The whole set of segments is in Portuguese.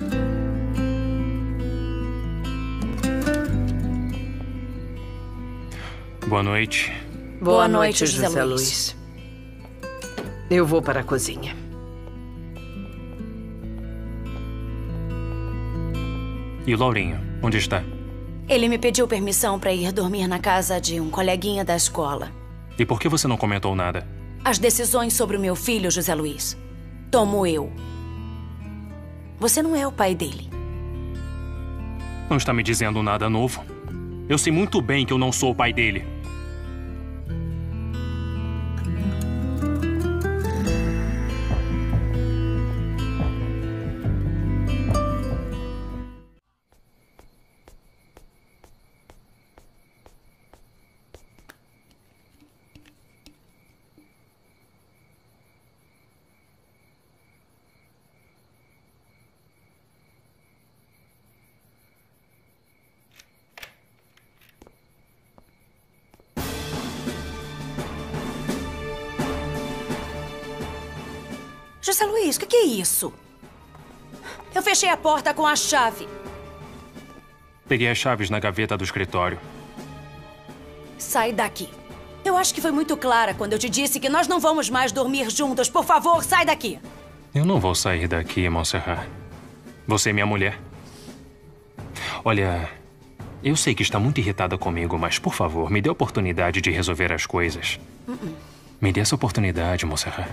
Boa noite. Boa noite, José Luiz. Eu vou para a cozinha. E o Laurinho, onde está? Ele me pediu permissão para ir dormir na casa de um coleguinha da escola. E por que você não comentou nada? As decisões sobre o meu filho, José Luiz, tomo eu. Você não é o pai dele. Não está me dizendo nada novo. Eu sei muito bem que eu não sou o pai dele. José Luiz, o que é isso? Eu fechei a porta com a chave. Peguei as chaves na gaveta do escritório. Sai daqui. Eu acho que foi muito clara quando eu te disse que nós não vamos mais dormir juntos. Por favor, sai daqui. Eu não vou sair daqui, Montserrat. Você é minha mulher. Olha, eu sei que está muito irritada comigo, mas, por favor, me dê a oportunidade de resolver as coisas. Me dê essa oportunidade, Montserrat.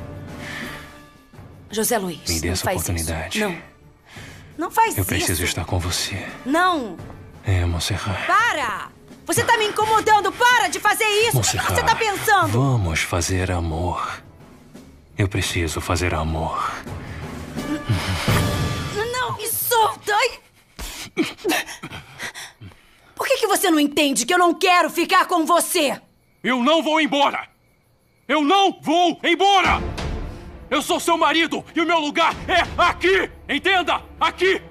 José Luiz, me dê essa oportunidade. Não. Não faz isso. Eu preciso estar com você. Não. É, Montserrat. Para! Você tá me incomodando. Para de fazer isso. Montserrat, O que você tá pensando? Vamos fazer amor. Eu preciso fazer amor. Não, me solta. Ai. Por que você não entende que eu não quero ficar com você? Eu não vou embora! Eu não vou embora! Eu sou seu marido e o meu lugar é aqui! Entenda? Aqui!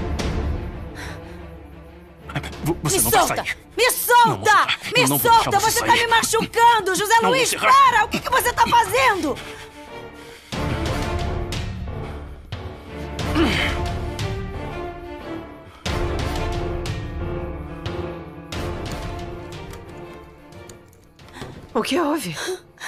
Você não vai sair. Me solta! Não, me solta! Você tá me machucando! José Luiz, para! O que você tá fazendo? O que houve?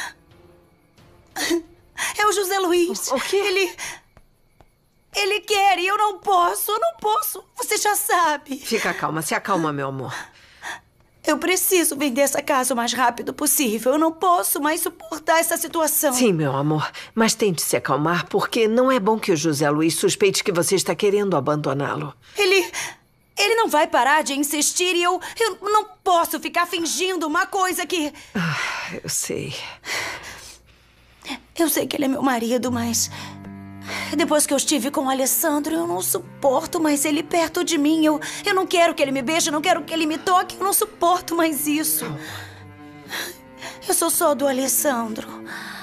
É o José Luiz. O quê? Ele quer e eu não posso. Você já sabe. Fica calma, se acalma, meu amor. Eu preciso vender essa casa o mais rápido possível. Eu não posso mais suportar essa situação. Sim, meu amor. Mas tente se acalmar, porque não é bom que o José Luiz suspeite que você está querendo abandoná-lo. Ele não vai parar de insistir e eu não posso ficar fingindo uma coisa que... Eu sei. Eu sei que ele é meu marido, mas... Depois que eu estive com o Alessandro, eu não suporto mais ele perto de mim. Eu não quero que ele me beije, não quero que ele me toque. Eu não suporto mais isso. Eu sou só do Alessandro.